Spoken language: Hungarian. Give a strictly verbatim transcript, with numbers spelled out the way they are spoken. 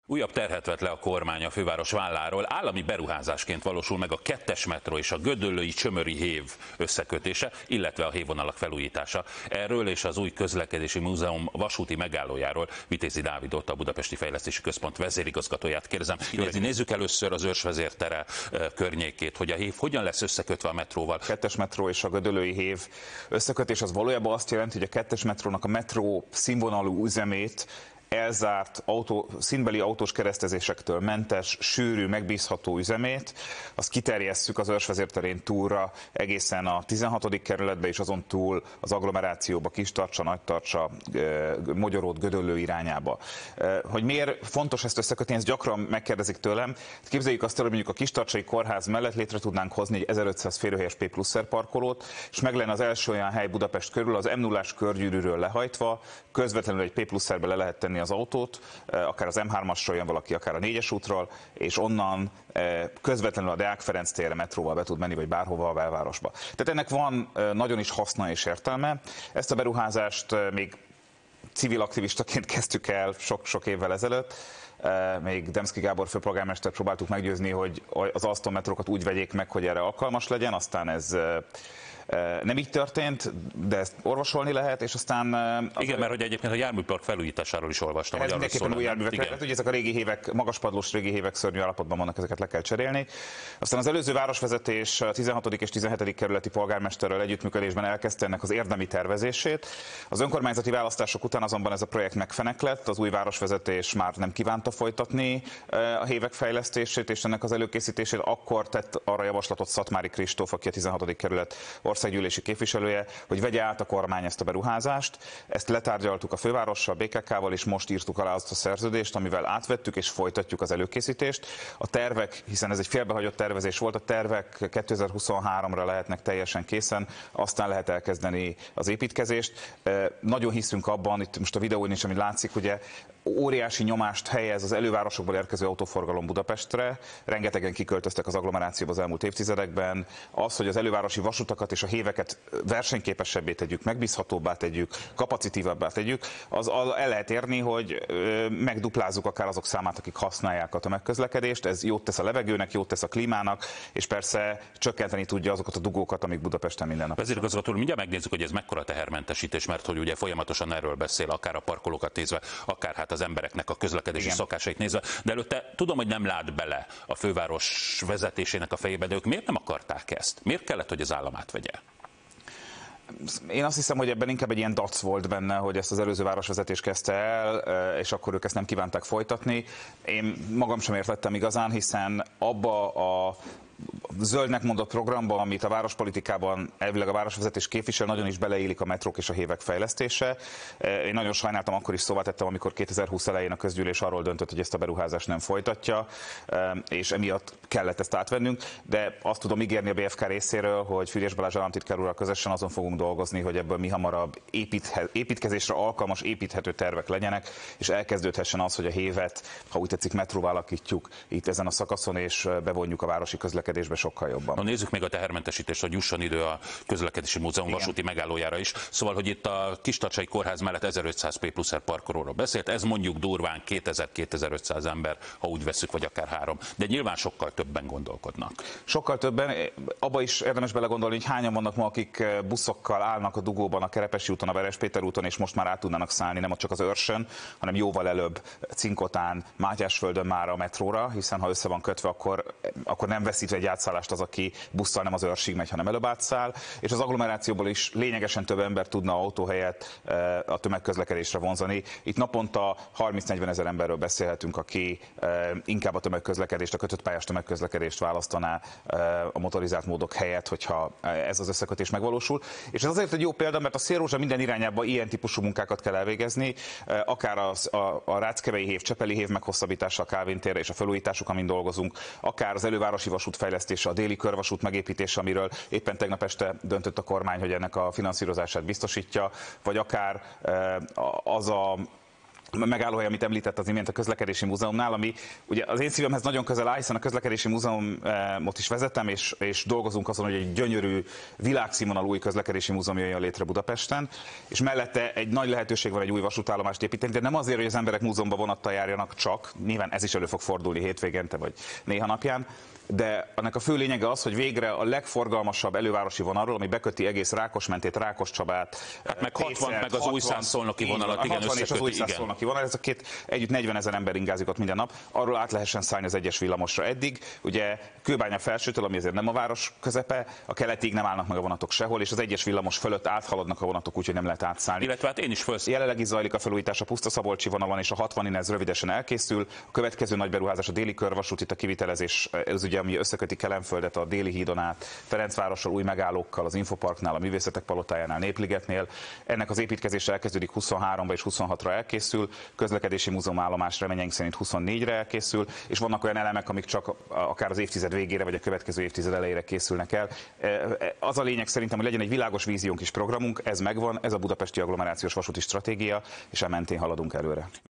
Újabb terhet vett le a kormány a főváros válláról, állami beruházásként valósul meg a kettes metró és a gödöllői Csömöri hév összekötése, illetve a hévvonalak felújítása. Erről és az új közlekedési múzeum vasúti megállójáról Vitézi Dávidot, a Budapesti Fejlesztési Központ vezérigazgatóját kérdezem. Illetve nézzük először az Őrsvezér tere környékét, hogy a hév hogyan lesz összekötve a metróval. A kettes metró és a gödöllői hév összekötés az valójában azt jelenti, hogy a kettes metrónak a metró színvonalú üzemét elzárt autó, színbeli autós keresztezésektől mentes, sűrű, megbízható üzemét, azt kiterjesszük az Őrsvezér terén túlra egészen a tizenhatodik kerületbe, és azon túl az agglomerációba, Kistarcsa, Nagytarcsa, Mogyoród, Gödöllő irányába. Hogy miért fontos ezt összekötni, ezt gyakran megkérdezik tőlem. Képzeljük azt el, hogy mondjuk a Kistarcsai Kórház mellett létre tudnánk hozni egy ezerötszáz férőhelyes P plusz R parkolót, és meg lenne az első olyan hely Budapest körül, az M nullás körgyűrűről lehajtva, közvetlenül egy P plusz R-be le lehet tenni az autót, akár az M hármasról jön valaki, akár a négyes útról, és onnan közvetlenül a Deák Ferenc térre metróval be tud menni, vagy bárhova a belvárosba. Tehát ennek van nagyon is haszna és értelme. Ezt a beruházást még civil aktivistaként kezdtük el sok-sok évvel ezelőtt. Még Demszky Gábor főpolgármester próbáltuk meggyőzni, hogy az Alstom metrókat úgy vegyék meg, hogy erre alkalmas legyen, aztán ez nem így történt, de ezt orvosolni lehet, és aztán... Igen, mert hogy egyébként a járműpark felújításáról is olvastam. Ez mindenképpen új járművek lehet, hogy ezek a régi hévek, magaspadlós régi hévek szörnyű állapotban vannak, ezeket le kell cserélni. Aztán az előző városvezetés a tizenhatodik és tizenhetedik kerületi polgármesterrel együttműködésben elkezdte ennek az érdemi tervezését. Az önkormányzati választások után azonban ez a projekt megfeneklett, az új városvezetés már nem kívánta folytatni a hévek fejlesztését és ennek az előkészítését, akkor tett arra javaslatot Szatmári Kristóf, aki a tizenhatodik kerület országgyűlési képviselője, hogy vegye át a kormány ezt a beruházást. Ezt letárgyaltuk a fővárossal, bé ká ká-val, és most írtuk alá azt a szerződést, amivel átvettük és folytatjuk az előkészítést. A tervek, hiszen ez egy félbehagyott tervezés volt, a tervek kétezer-huszonháromra lehetnek teljesen készen, aztán lehet elkezdeni az építkezést. Nagyon hiszünk abban, itt most a videón is, amit látszik, ugye óriási nyomást helyez az elővárosokból érkező autóforgalom Budapestre, rengetegen kiköltöztek az agglomerációba az elmúlt évtizedekben. Az, hogy az elővárosi vasutakat és a héveket versenyképesebbé tegyük, megbízhatóbbá tegyük, kapacitívabbá tegyük, az el lehet érni, hogy megduplázzuk akár azok számát, akik használják a tömegközlekedést. Ez jót tesz a levegőnek, jót tesz a klímának, és persze csökkenteni tudja azokat a dugókat, amik Budapesten minden nap. Vezérigazgató úr, mindjárt megnézzük, hogy ez mekkora tehermentesítés, mert hogy ugye folyamatosan erről beszél, akár a parkolókat nézve, akár hát az embereknek a közlekedési Igen. szokásait nézve, de előtte tudom, hogy nem lát bele a főváros vezetésének a fejébe, de ők miért nem akarták ezt? Miért kellett, hogy az állam átvegye? Én azt hiszem, hogy ebben inkább egy ilyen dac volt benne, hogy ezt az előző városvezetés kezdte el, és akkor ők ezt nem kívánták folytatni. Én magam sem értettem igazán, hiszen abba a zöldnek mondott programba, amit a várospolitikában elvileg a városvezetés képvisel, nagyon is beleillik a metrók és a hévek fejlesztése. Én nagyon sajnáltam, akkor is szóvá tettem, amikor kétezer-húsz elején a közgyűlés arról döntött, hogy ezt a beruházást nem folytatja, és emiatt kellett ezt átvennünk, de azt tudom ígérni a bé ef ká részéről, hogy Füriyes Balázs államtitkár úrral közösen azon fogunk dolgozni, hogy ebből mi hamarabb építkezésre alkalmas, építhető tervek legyenek, és elkezdődhessen az, hogy a hévet, ha úgy tetszik, metróvá alakítjuk itt ezen a szakaszon, és bevonjuk a városi közlekedésbe sokkal jobban. Na, nézzük még a tehermentesítést, hogy jusson idő a közlekedési múzeum Igen. vasúti megállójára is. Szóval, hogy itt a Kistarcsai Kórház mellett ezerötszáz P plusz R parkolóról beszélt, ez mondjuk durván kétezer-kétezer-ötszáz ember, ha úgy veszük, vagy akár három. De nyilván sokkal többen gondolkodnak. Sokkal többen, abba is érdemes belegondolni, hogy hányan vannak ma, akik buszokkal állnak a dugóban, a Kerepesi úton, a Veres Péter úton, és most már át tudnának szállni nem csak az Őrsön, hanem jóval előbb Cinkotán, Mátyásföldön már a metróra, hiszen ha össze van kötve, akkor, akkor nem veszít egy átszállást az, aki busszal nem az Őrsig megy, hanem előbb átszáll, és az agglomerációból is lényegesen több ember tudna autóhelyet a tömegközlekedésre vonzani. Itt naponta harminc-negyven ezer emberről beszélhetünk, aki inkább a tömegközlekedést, a kötött pályás tömegközlekedést választaná a motorizált módok helyett, hogyha ez az összekötés megvalósul. És ez azért egy jó példa, mert a Szélrózsa minden irányába ilyen típusú munkákat kell elvégezni, akár az, a, a Ráckevei hév, Csepeli hév meghosszabbítása a Kálvin térre és a felújításuk, amin dolgozunk, akár az elővárosi vasút fejlesztése, a déli körvasút megépítése, amiről éppen tegnap este döntött a kormány, hogy ennek a finanszírozását biztosítja, vagy akár az a megállóhely, amit említett az imént a Közlekedési Múzeumnál, ami ugye az én szívemhez nagyon közel áll, hiszen a Közlekedési Múzeumot is vezetem, és, és dolgozunk azon, hogy egy gyönyörű, világszínvonalú új közlekedési múzeum jöjjön létre Budapesten, és mellette egy nagy lehetőség van egy új vasútállomást építeni, de nem azért, hogy az emberek múzeumba vonattal járjanak csak, nyilván ez is elő fog fordulni hétvégente vagy néha napján, de annak a fő lényege az, hogy végre a legforgalmasabb elővárosi vonalról, ami beköti egész Rákosmentét, Rákoscsabát, hát meg hatvan, meg az új szászolnoki vonalat, igen, hatvan és az új szászolnoki vonal, ez a két együtt negyvenezer ember ingázik ott minden nap, arról át lehessen szállni az egyes villamosra. Eddig ugye Kőbánya felsőtől, ami azért nem a város közepe, a keletig nem állnak meg a vonatok sehol, és az egyes villamos fölött áthaladnak a vonatok, úgyhogy nem lehet átszállni. Illetve hát én is felsz... Jelenleg is zajlik a felújítás a Puszta-Szabolcsi vonalon, és a hatvanin ez rövidesen elkészül. A következő nagy beruházás a déli körvasút, itt a kivitelezés, ez ugye ami összeköti Kelenföldet a déli hídon át, Ferencvárossal, új megállókkal, az Infoparknál, a Művészetek Palotájánál, Népligetnél. Ennek az építkezése elkezdődik huszonháromba és huszonhatra elkészül, Közlekedési Múzeum állomás reményeink szerint huszonnégyre elkészül, és vannak olyan elemek, amik csak akár az évtized végére vagy a következő évtized elejére készülnek el. Az a lényeg szerintem, hogy legyen egy világos víziónk és programunk, ez megvan, ez a budapesti agglomerációs vasúti stratégia, és e mentén haladunk előre.